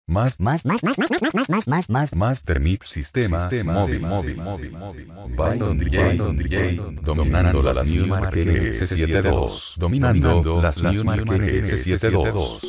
Master Mix Sistema Móvil. Byron DJ, dominando las Newmark S72. Dominando las Newmark S72.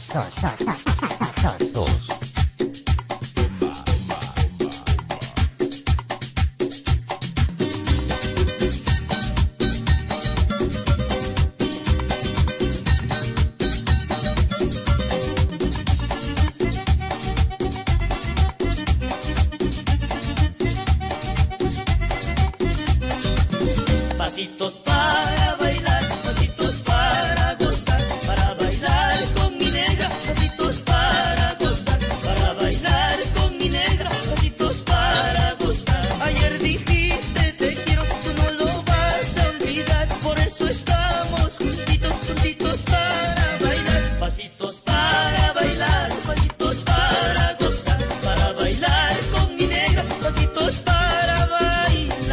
Pasitos para bailar, pasitos para gozar, para bailar con mi negra, pasitos para gozar, para bailar con mi negra, pasitos para gozar. Ayer dijiste te quiero, tú no lo vas a olvidar, por eso estamos juntitos, juntitos para bailar. Pasitos para bailar, pasitos para gozar, para bailar con mi negra, pasitos para bailar.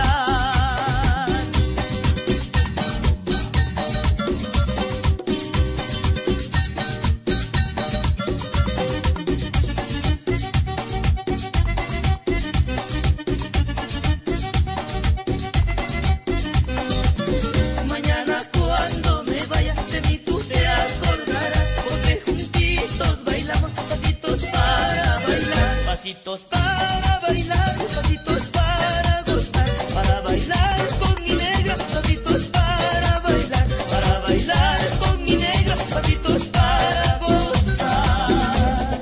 Mañana cuando me vaya de mí tú te acordarás, porque juntitos bailamos, pasitos para bailar, pasitos para bailar, pasitos para gozar, para bailar con mi negra, pasitos para bailar con mi negra, pasitos para gozar.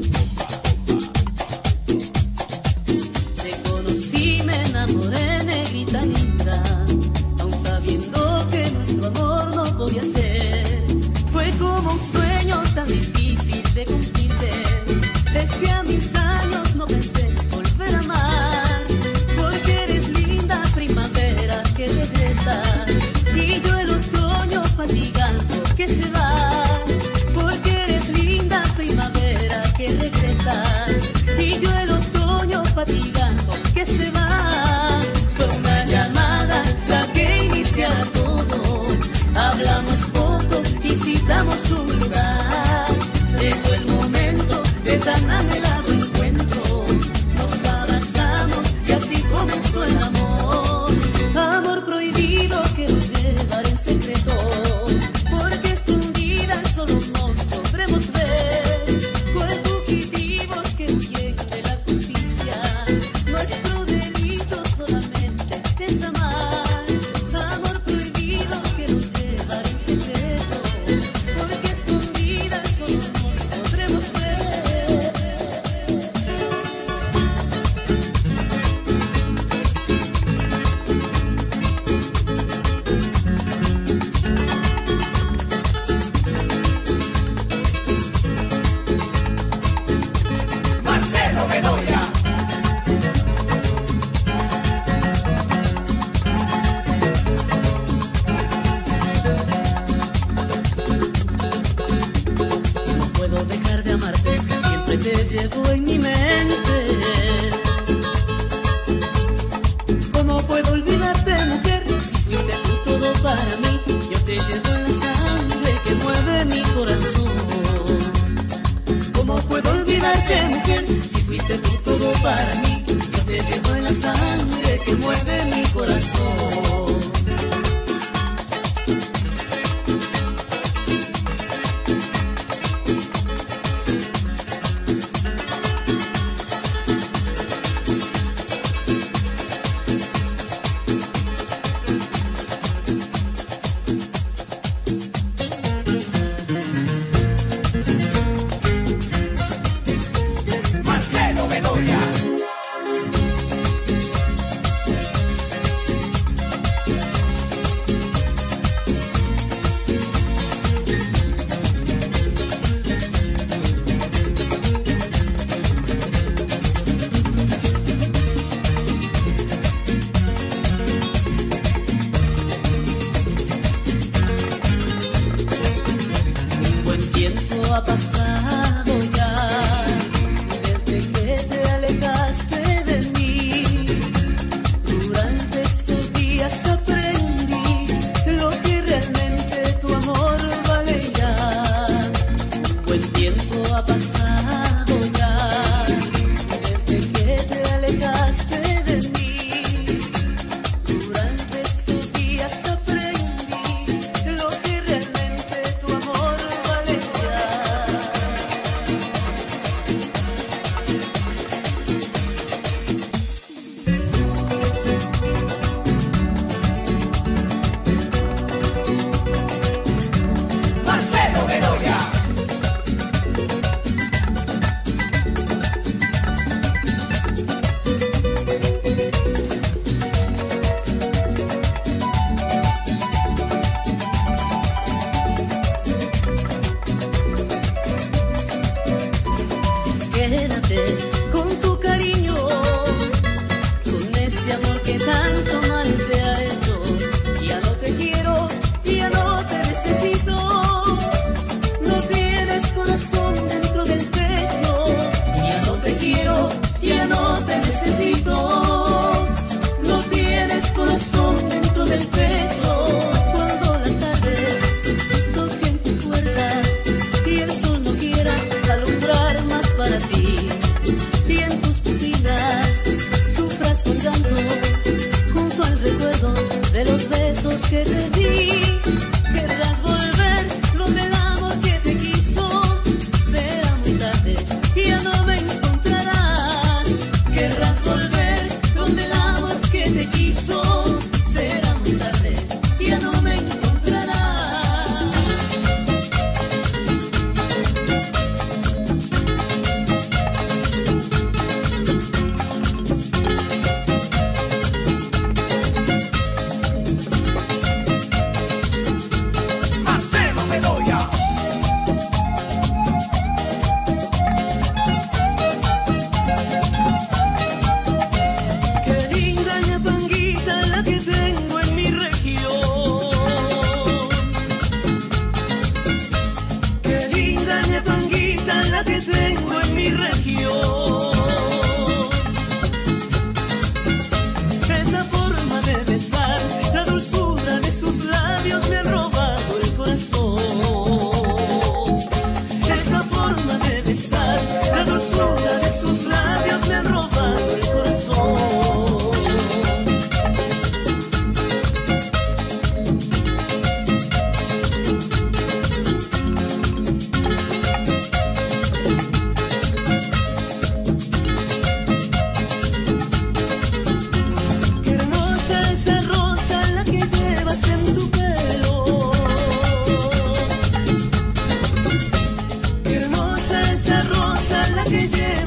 Te conocí, me enamoré, negrita linda, aun sabiendo que nuestro amor no podía ser. Fue como un sueño tan difícil de cumplirse. Desde a mis años no pensé volver a amar, porque eres linda primavera que regresa, y yo el otoño fatigando que se va. Porque eres linda primavera que regresa, y yo el otoño fatigando que se va. Fue una llamada la que inicia todo, hablamos poco y citamos un lugar. Llegó el momento de tan anhelado encuentro, nos abrazamos y así comenzó el amor. Amor prohibido que nos llevará en secreto, porque escondidas solo nos podremos ver. Por fugitivos que huyen de la justicia, nuestro delito solamente es amar. Amor prohibido que nos llevará en secreto, porque escondidas solo nos podremos ver. Marcelo Bedoya. No puedo dejar de amarte, siempre te llevo en mi mente. ¿Cómo puedo olvidarte, mujer? Si fuiste tú todo para mí, yo te llevo en la sangre que mueve mi corazón. ¿Cómo puedo olvidarte, mujer? Si fuiste tú todo para mí, yo te llevo en la sangre que mueve mi corazón. Marcelo Bedoya.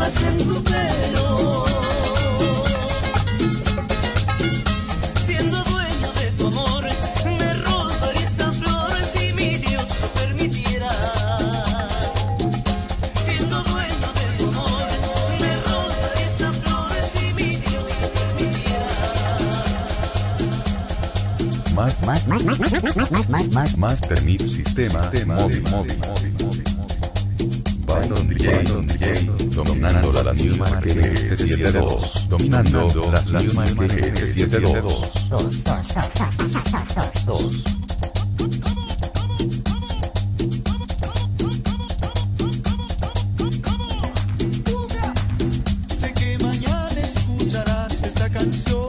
paz en tu pelo. Siendo dueño de tu amor, me robaría esa flor si mi Dios lo permitiera. Siendo dueño de tu amor, me robaría esa flor si mi Dios lo permitiera. Master Mix Sistema Móvil. Byron DJ, dominando las New Mark S72. Dominando las New Mark S72. Sé que mañana escucharás esta canción.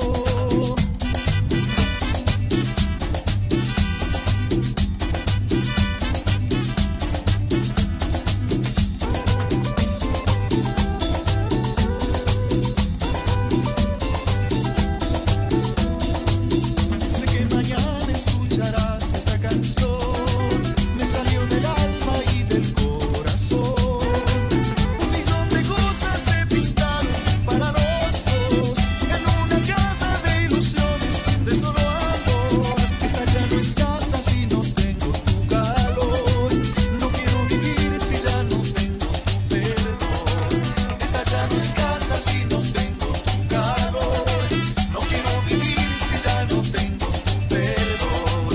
Sé que mañana escucharás esta canción. Me salió del alma y del corazón. Un millón de cosas se pintaron para los dos en una casa de ilusiones, de solo amor. Esta ya no es casa si no tengo tu calor. No quiero vivir si ya no tengo tu perdón. Esta ya no es casa si no tengo tu calor. No quiero vivir si ya no tengo tu perdón.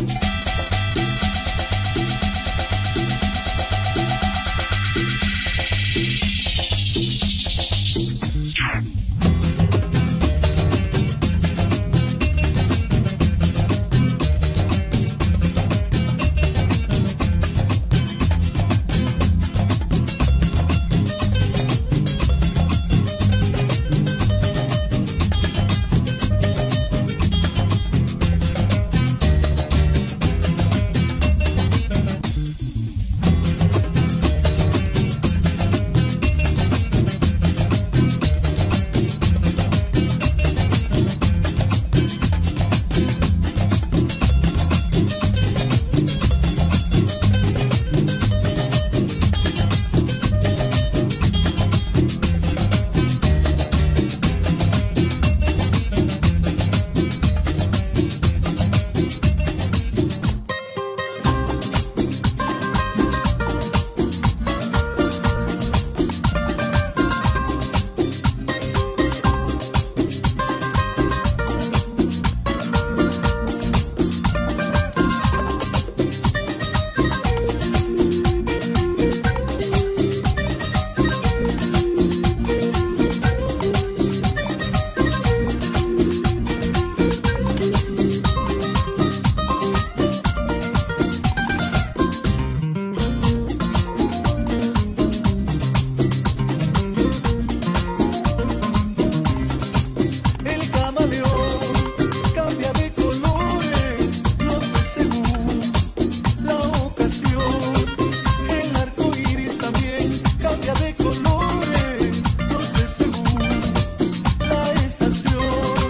El camaleón cambia de colores, no sé según la ocasión. El arco iris también cambia de colores, no sé según la estación.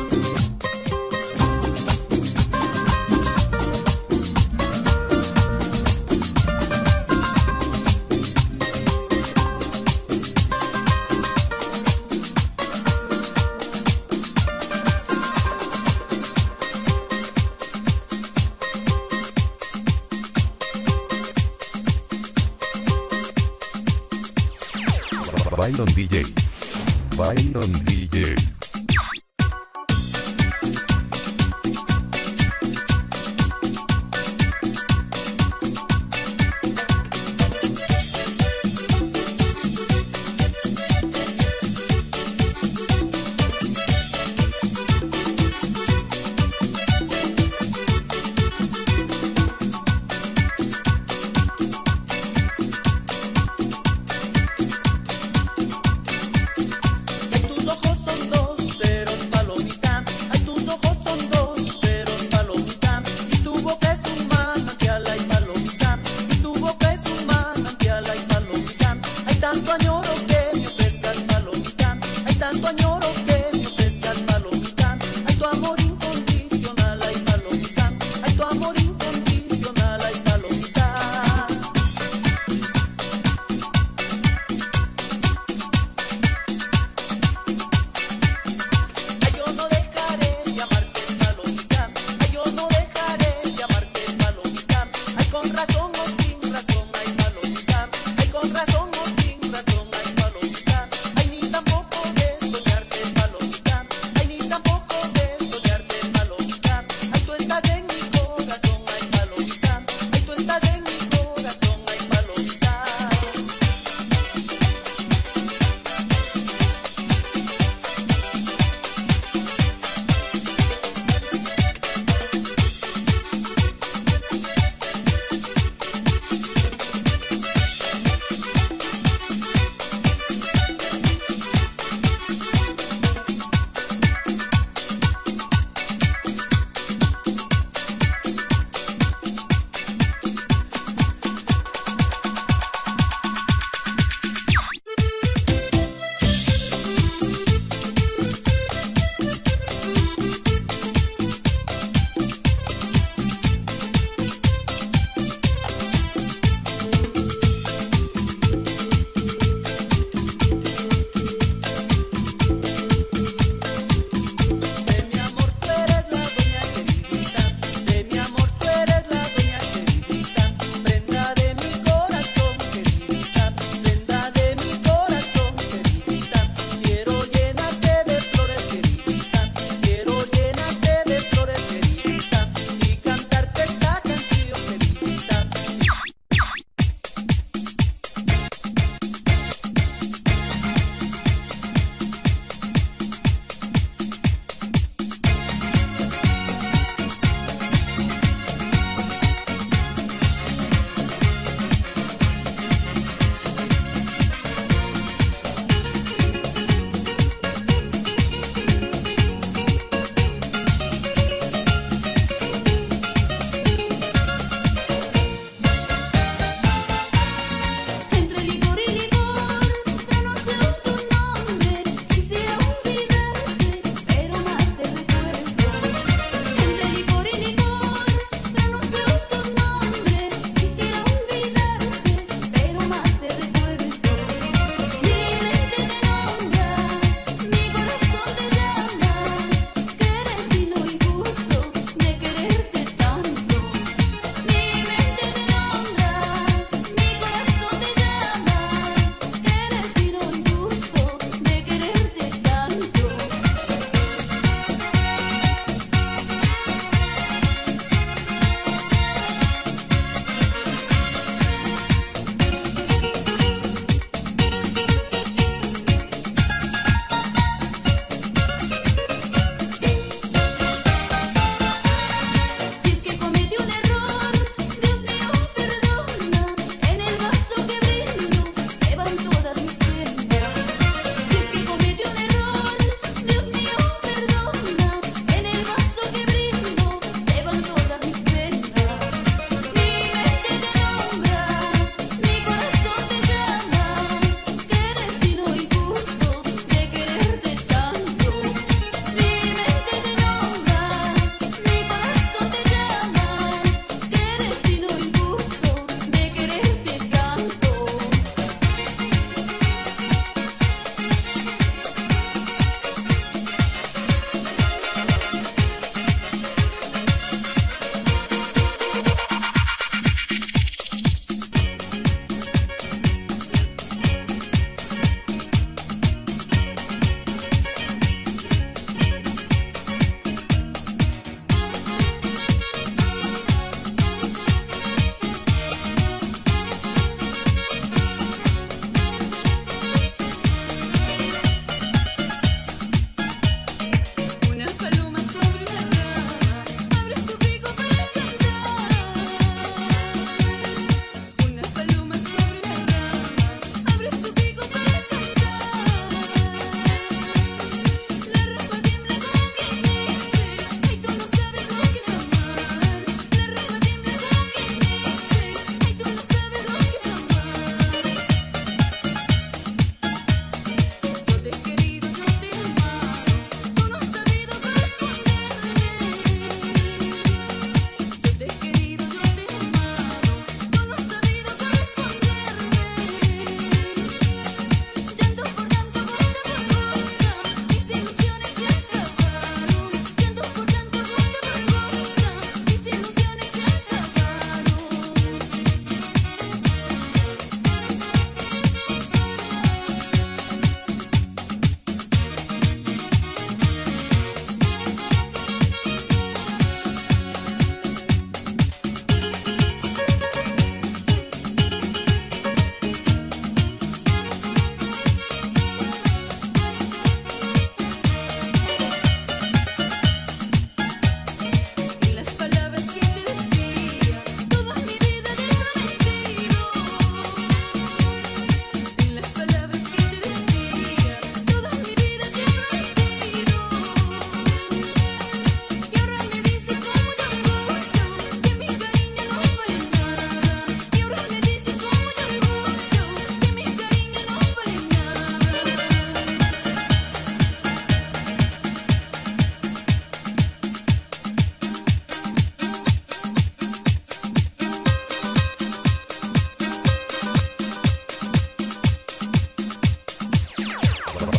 Byron DJ. Tus ojos son dos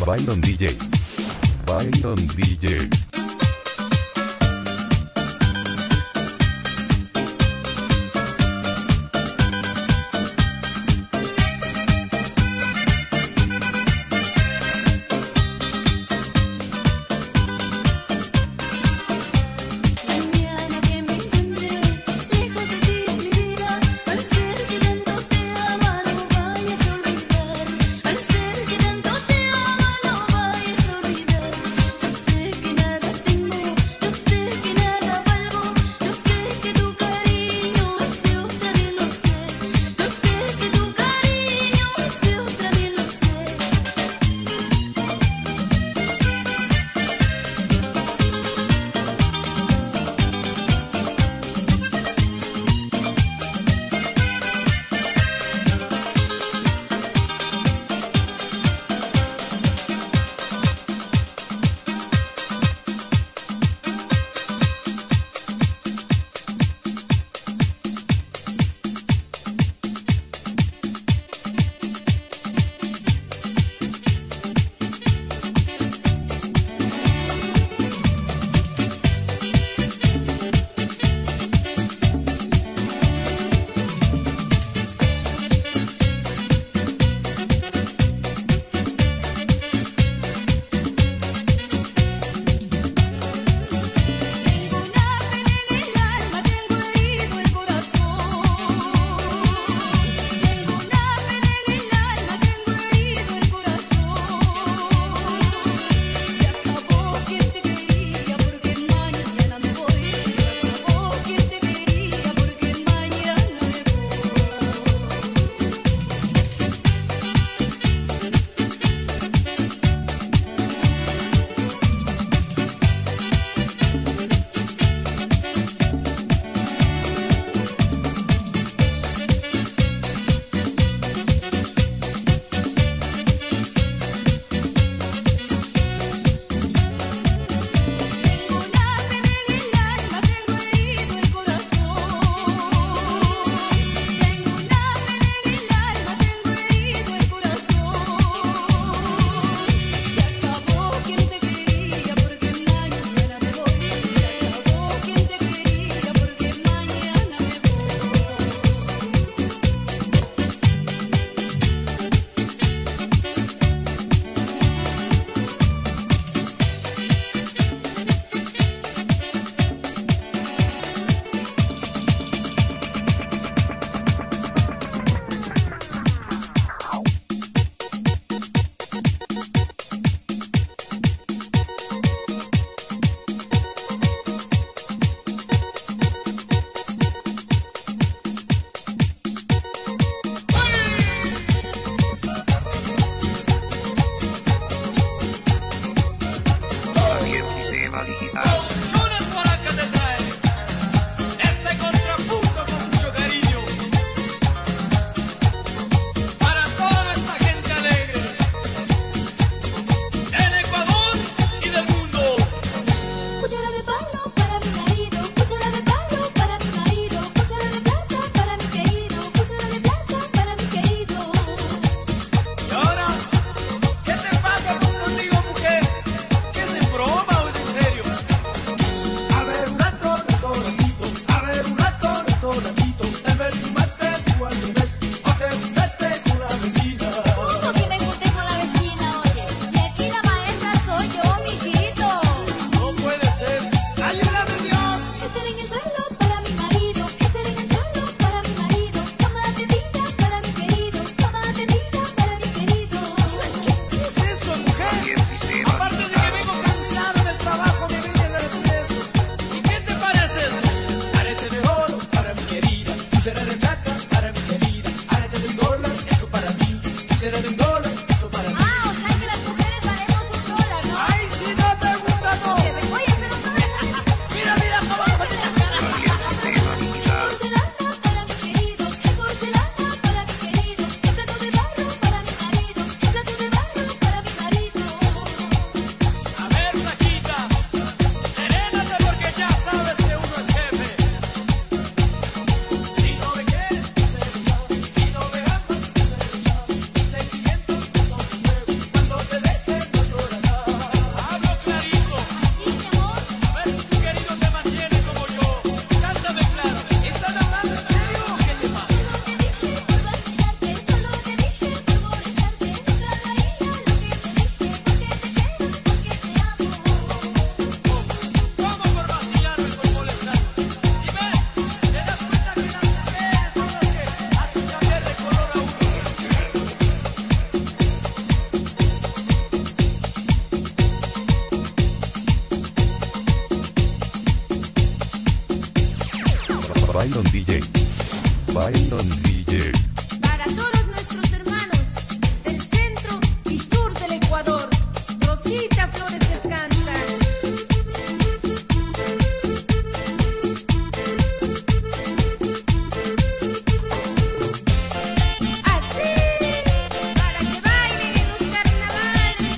Byron DJ. Byron DJ. Al ser que tanto te amo no vayas a olvidar. Yo sé que nada Byron DJ. Byron DJ. Para todos nuestros hermanos del centro y sur del Ecuador, Rosita Flores descansa. Así, para que bailen en los carnavales.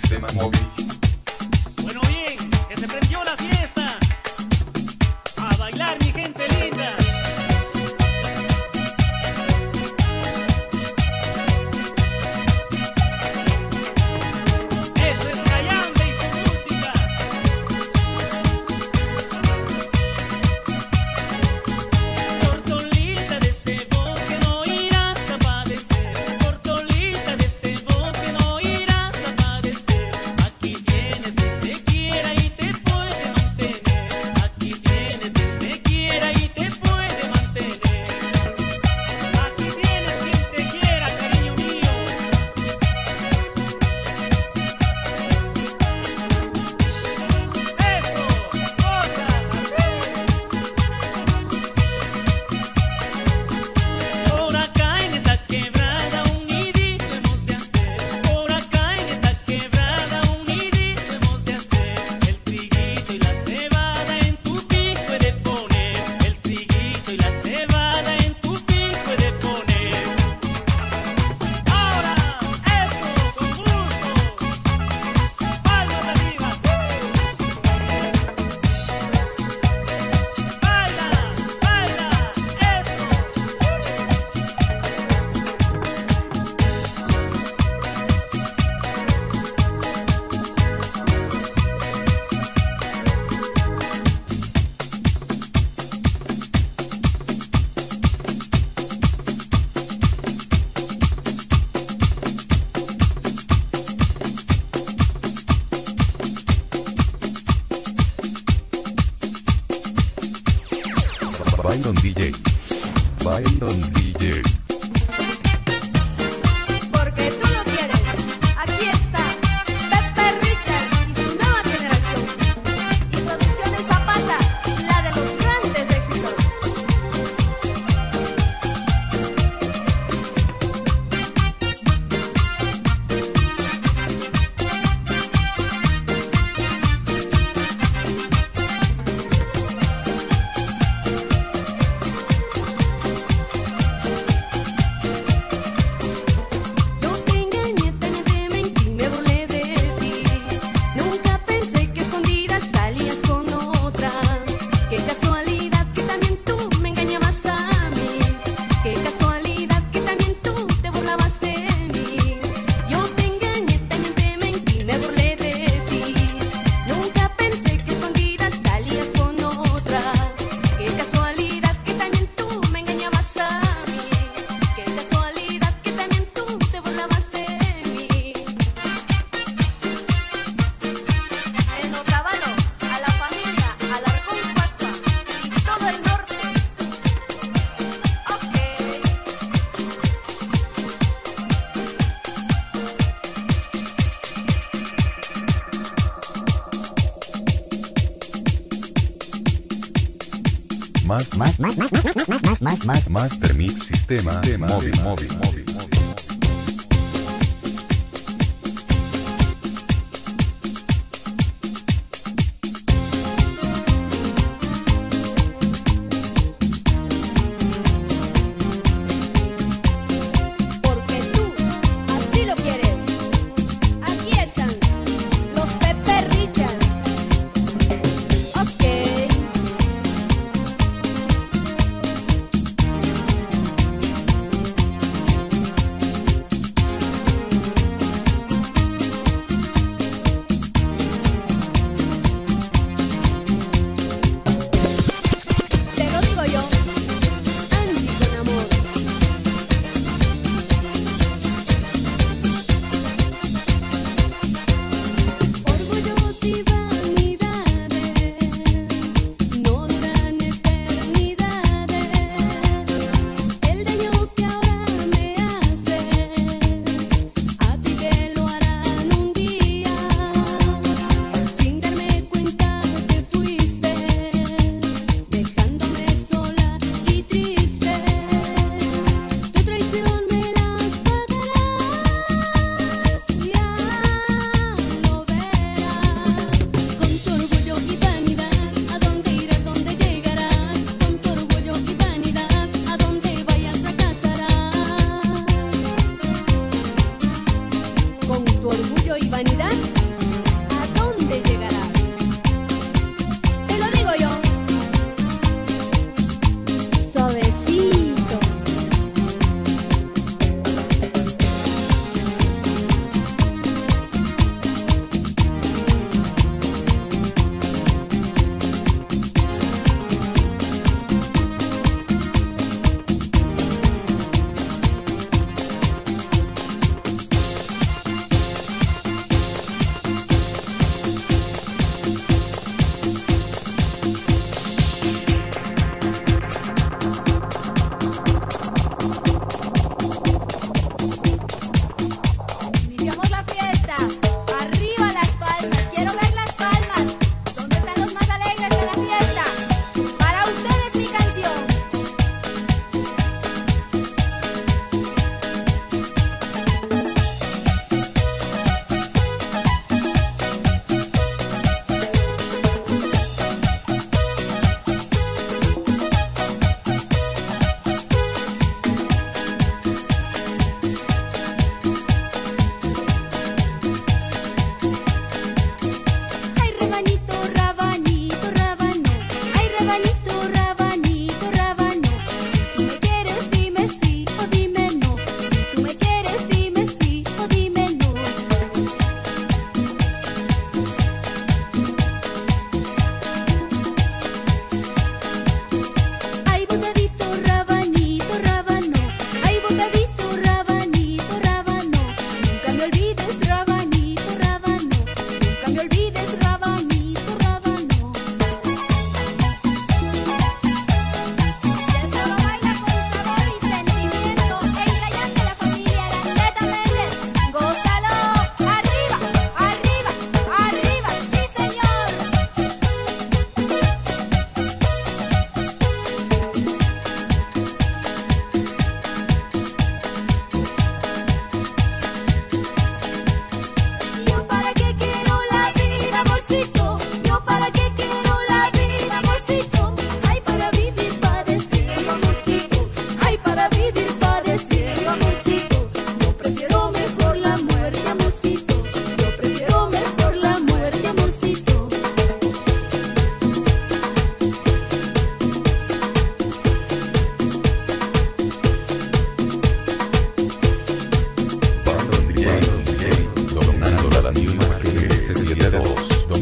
sistema móvil. Bueno, bien, que se prendió la fiesta. A bailar, mi gente linda. Eso es Cayambe y su música. Tortolita de este bosque no irás a padecer. Tortolita de este bosque no irás a padecer. Aquí tienes quien te quiera y te puede mantener. Aquí tienes quien te quiera y te puede mantener. Aquí tienes quien te quiera, cariño mío. Eso, cosas por acá en esta quebrada un nidito hemos de hacer. Por acá en esta quebrada un nidito hemos de hacer. El triguito y la cebada en tu pico he de poner. El triguito y la cebada en tu pico he de poner. Ahora, eso, con gusto. Palmas arriba. Baila, baila, eso. Byron DJ. Byron DJ. Porque tú lo quieres. Aquí está Pepe Richard y su nueva generación. Y Producciones Zapata, la de los grandes éxitos. Yo te engañé, te mentí, me burlé de ti. Nunca pensé que escondidas salías con otra. Qué casualidad que también tú me engañabas a mí. Qué casualidad que también tú te burlabas de mí. Yo te engañé, te mentí, me burlé de ti. Nunca pensé que escondidas salías con otra. Qué casualidad que también tú me engañabas a mí. Qué casualidad que también tú te burlabas de mí. En Otavalo, a la familia, a la Pascua y todo el norte. Ok. Master Mix Sistema móvil. Porque tú así lo quieres. Aquí están los Pepe Richard. Ok.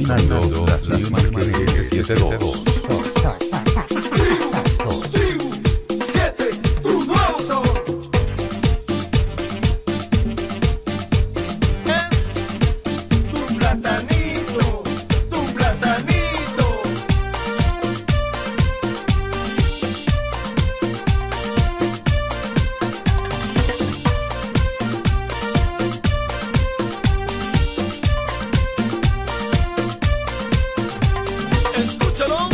dominando las mismas que S72. Escúchalo.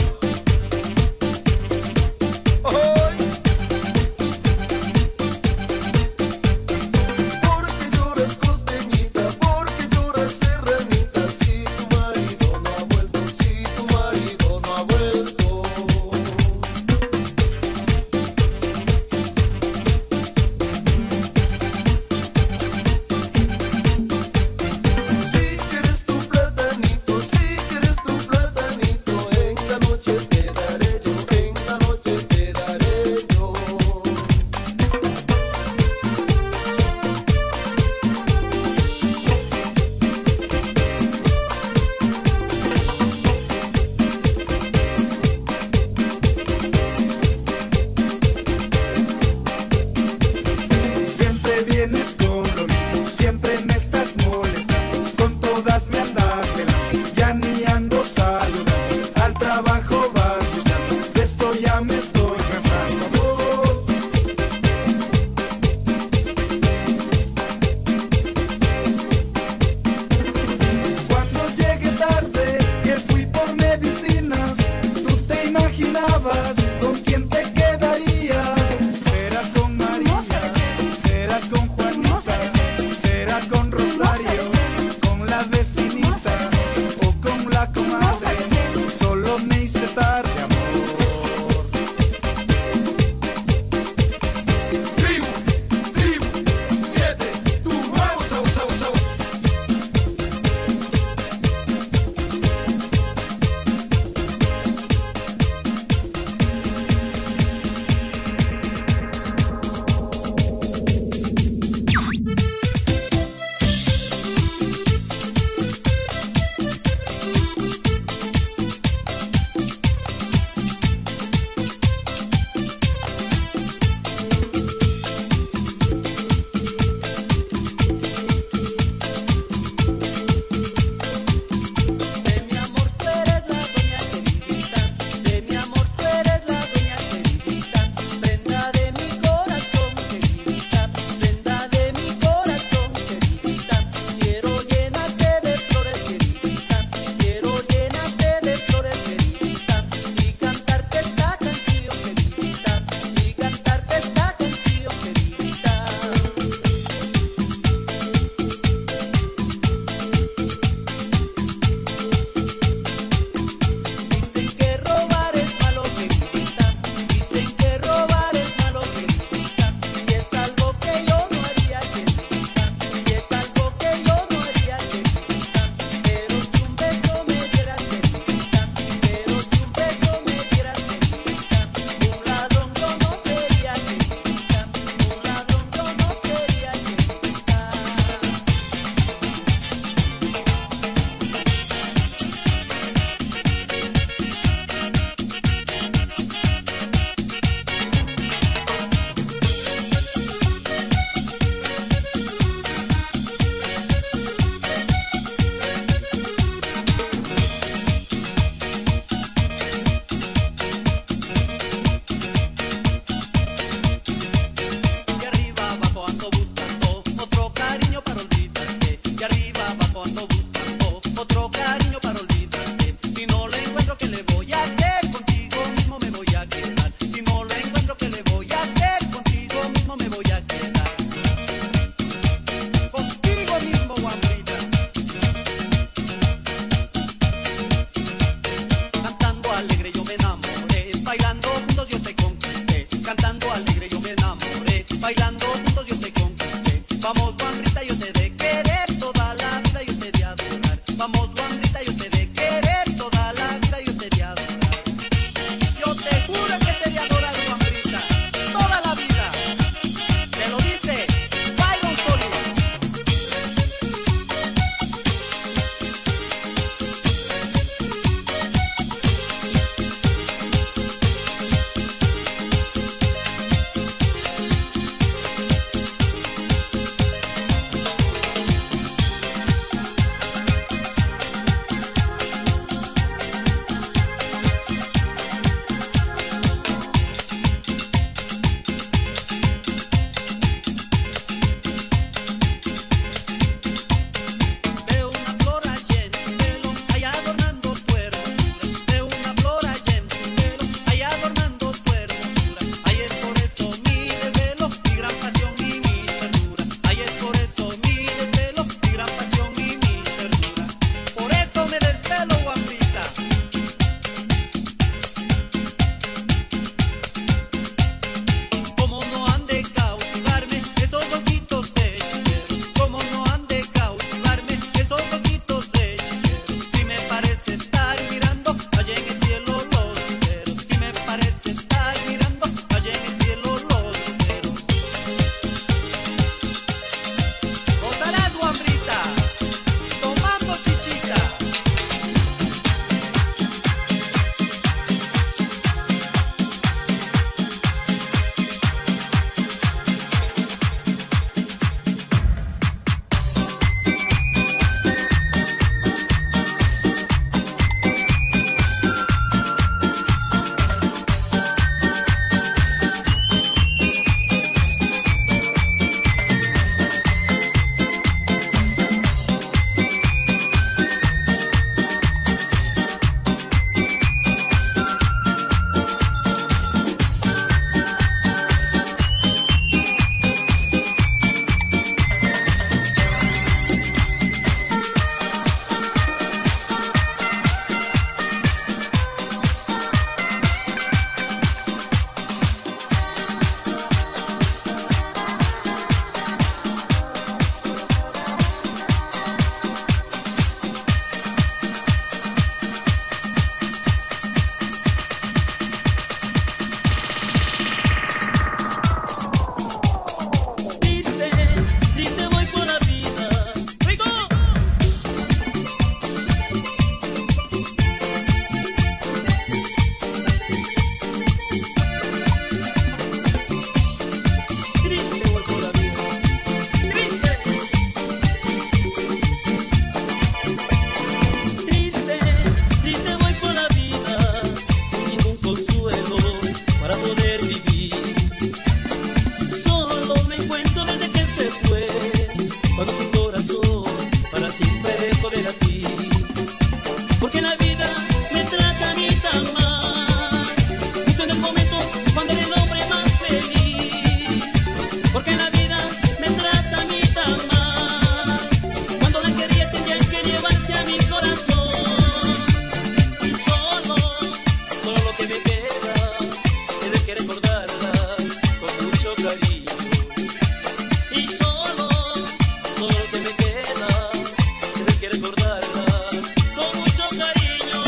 porque la vida me trata a mí tan mal. Justo en el momento cuando era el hombre más feliz, porque la vida me trata a mí tan mal. Cuando la quería tenía que llevarse a mi corazón. Y solo lo que me queda es de que recordarla con mucho cariño. Y solo lo que me queda es de que recordarla con mucho cariño.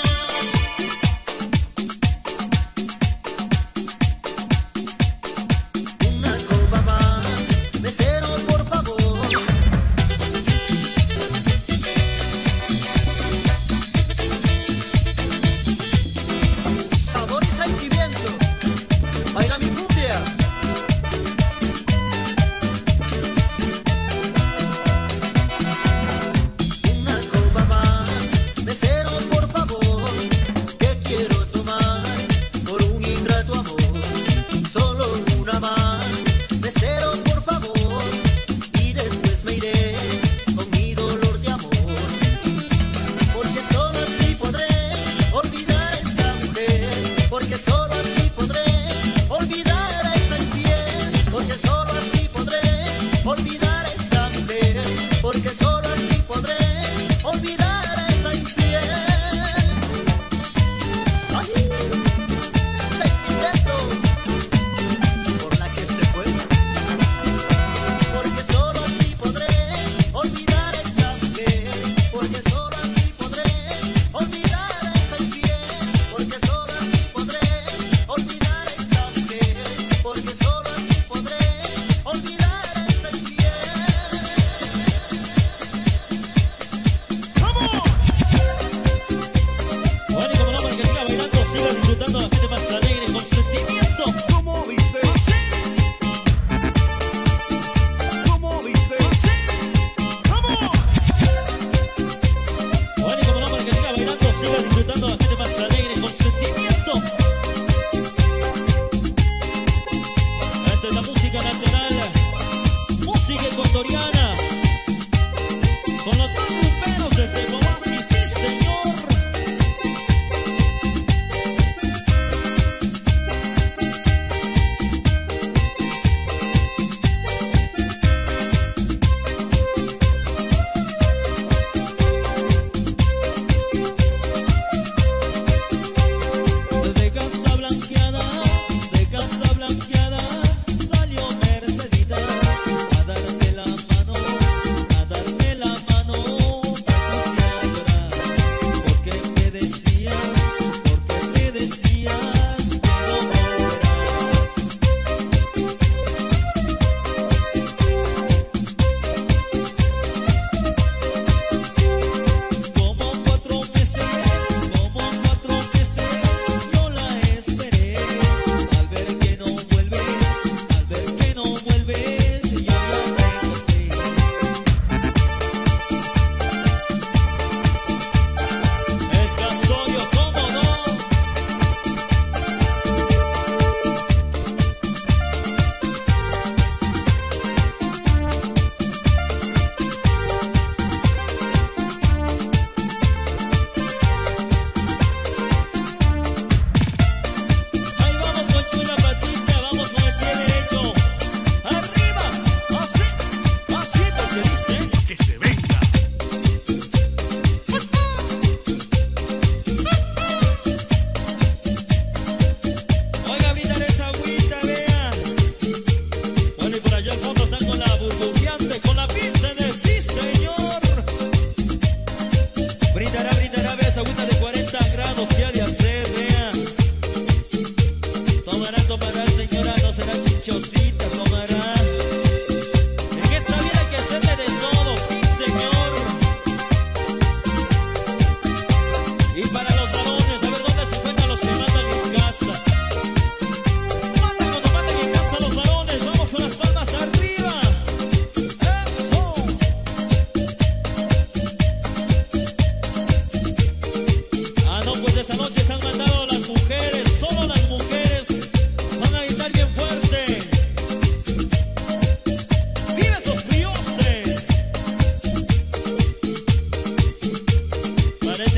Una copa más, mesero, por favor. Sabor y sentimiento, baila mi cumbia. Una copa más, mesero, por favor, que quiero tomar por un ingrato amor. Solo una más, mesero, por favor, y después me iré con mi dolor de amor. Porque solo así podré olvidar a esa mujer, porque solo así podré olvidar a esa infiel, porque solo así podré olvidar a esa mujer, porque solo así podré olvidar a esa infiel. Ay, sentimiento por la que se fue, porque solo así podré olvidar a esa mujer, porque solo así podré olvidar a esa infiel, porque solo así podré olvidar a esa mujer, porque solo así podré olvidar a esa infiel. Bueno, y como no, para que siga bailando, siga disfrutando la gente más alegre con sentimiento. ¿Cómo dice? ¿Cómo dice? ¡Vamos! Bueno, y como no, para que siga bailando, siga disfrutando la gente más alegre con sentimiento. Esta es la música nacional, música ecuatoriana, con los más rumberos desde Guamasqui, sí señor. De casa blanqueada, salió Mercedita a darme la mano, a darme la mano. Me puse a llorar, porque me decías que no volverás. Como 4 meses, yo la esperé. Al ver que no vuelves, yo la regresé. El casorio, cómo no. Ahí vamos con Chula Patita, vamos con el pie derecho. Arriba, así, pasito que dice. Que se venga. Oiga, brindar esa agüita, vean. Bueno, y por allá al fondo están con la burbujeante, con la pizza de sí, señor. Brindará, vea esa agüita de 40 grados que ha de hacer, vean. Tomará, señora, no será chinchosita, tomará. En esta vida hay que hacerle de todo, sí, señor. Y para los varones, a ver dónde se encuentran los que mandan en casa. Cuando manden en casa los varones, vamos con las palmas arriba. ¡Eso! Ah, no, pues esta noche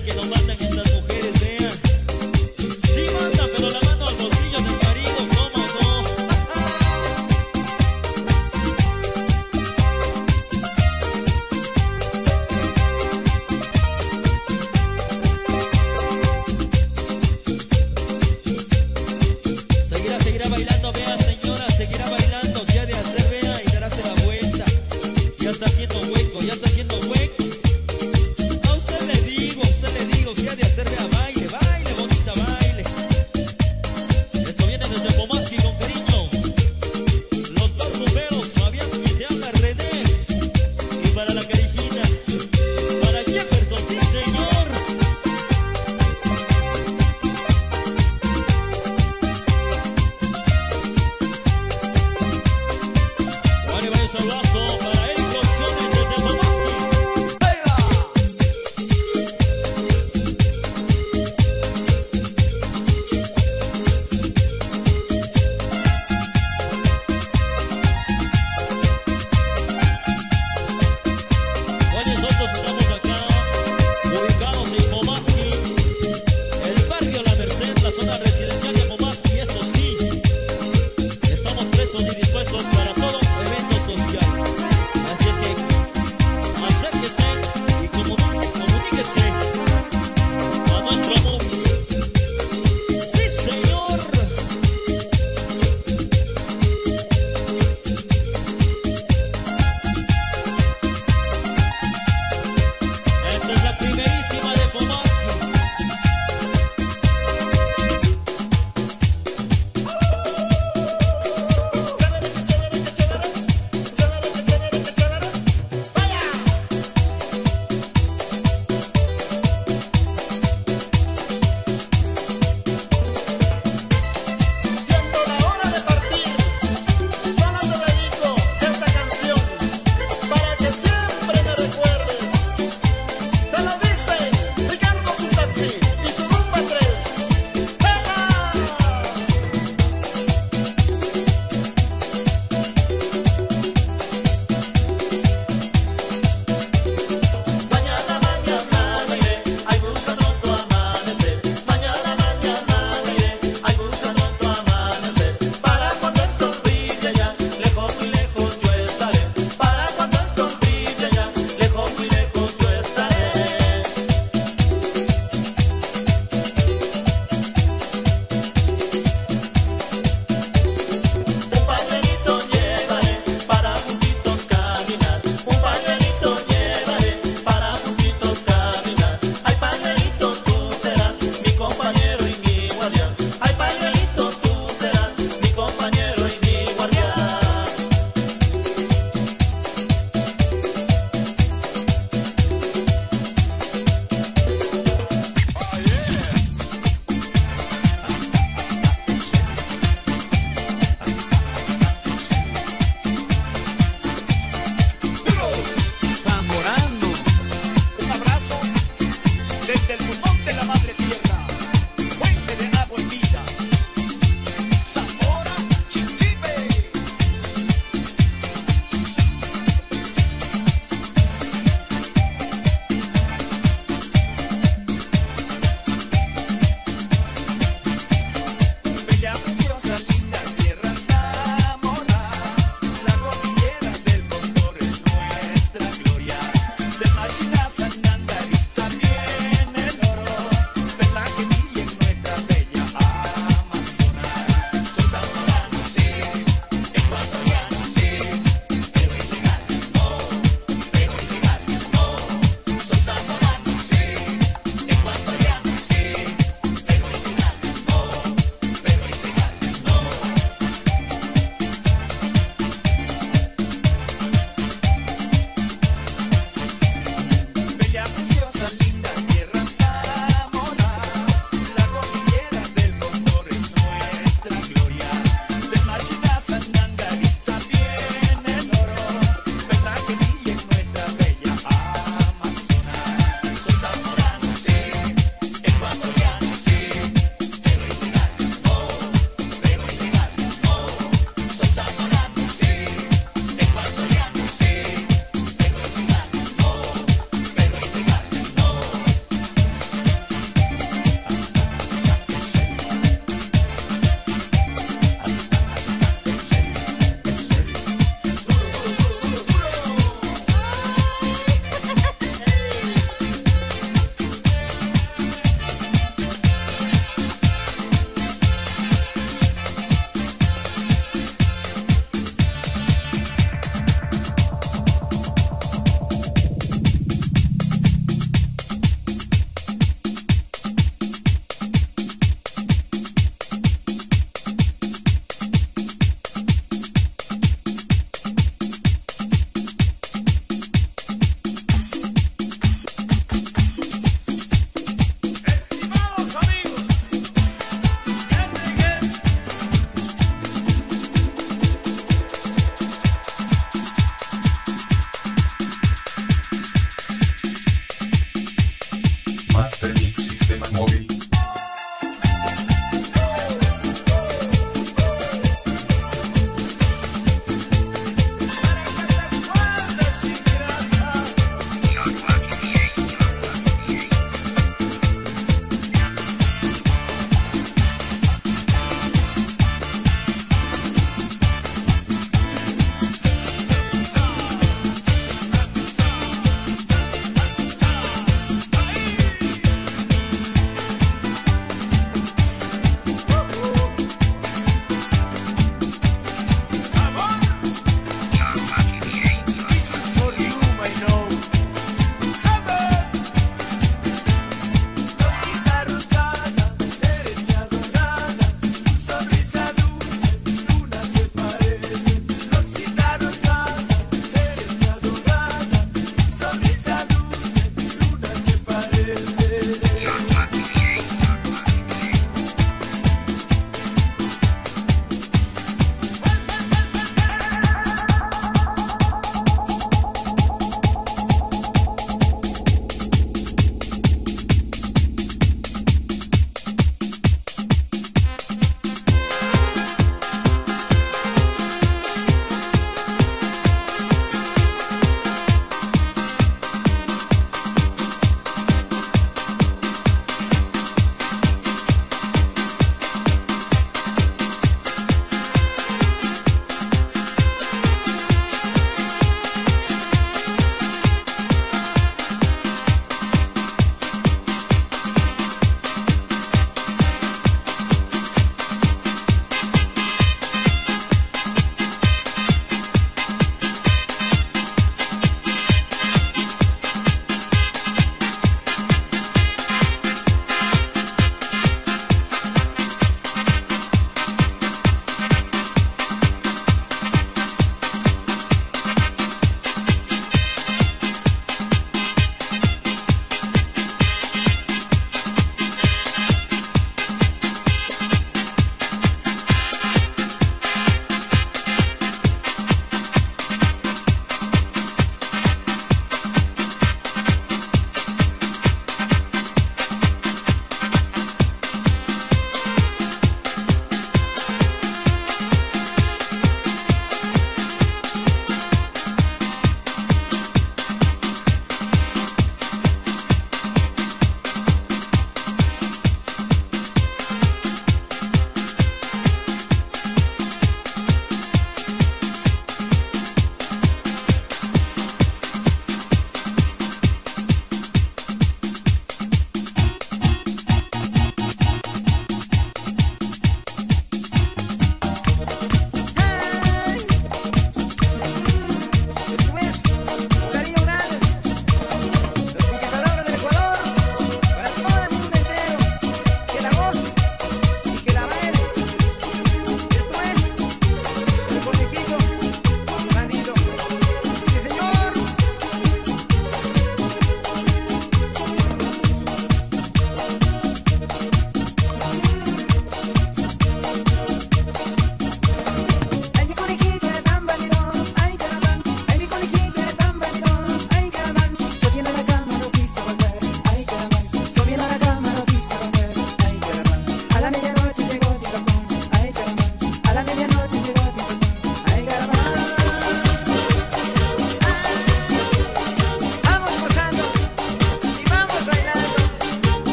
Pero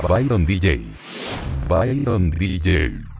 Byron DJ. Byron DJ.